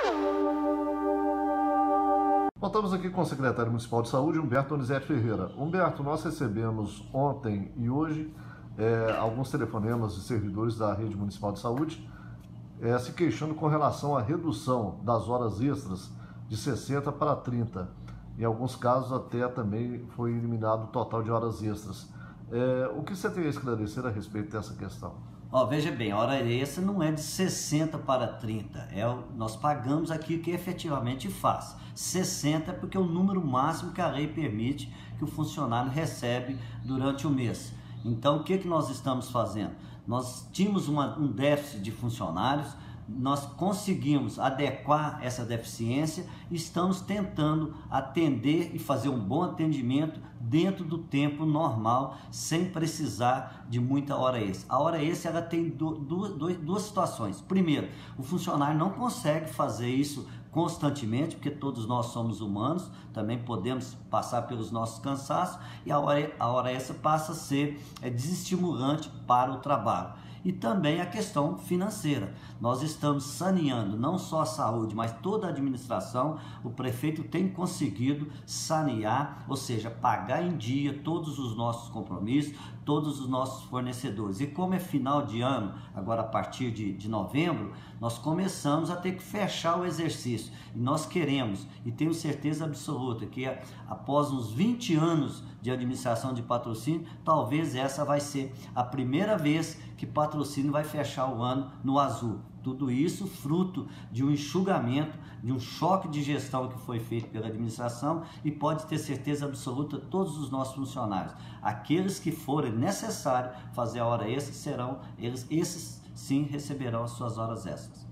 Voltamos aqui com o secretário municipal de saúde, Humberto Donizete Ferreira. Humberto, nós recebemos ontem e hoje alguns telefonemas de servidores da rede municipal de saúde se queixando com relação à redução das horas extras de 60 para 30. Em alguns casos até também foi eliminado o total de horas extras. O que você tem a esclarecer a respeito dessa questão? Veja bem, a hora extra não é de 60 para 30, nós pagamos aquilo que efetivamente faz. 60 é porque é o número máximo que a lei permite que o funcionário recebe durante o mês. Então, o que nós estamos fazendo? Nós tínhamos um déficit de funcionários, nós conseguimos adequar essa deficiência e estamos tentando atender e fazer um bom atendimento dentro do tempo normal, sem precisar de muita hora extra. A hora extra ela tem duas situações. Primeiro, o funcionário não consegue fazer isso constantemente, porque todos nós somos humanos, também podemos passar pelos nossos cansaços, e a hora extra passa a ser desestimulante para o trabalho. E também a questão financeira. Nós estamos saneando não só a saúde, mas toda a administração. O prefeito tem conseguido sanear, ou seja, pagar em dia todos os nossos compromissos, todos os nossos fornecedores. E como é final de ano, agora a partir de novembro, nós começamos a ter que fechar o exercício. E nós queremos, e tenho certeza absoluta, que após uns 20 anos de administração de patrocínio, talvez essa vai ser a primeira vez que patrocínio vai fechar o ano no azul. Tudo isso fruto de um enxugamento, de um choque de gestão que foi feito pela administração, e pode ter certeza absoluta todos os nossos funcionários. Aqueles que forem necessário fazer a hora extra, esses sim receberão as suas horas extras.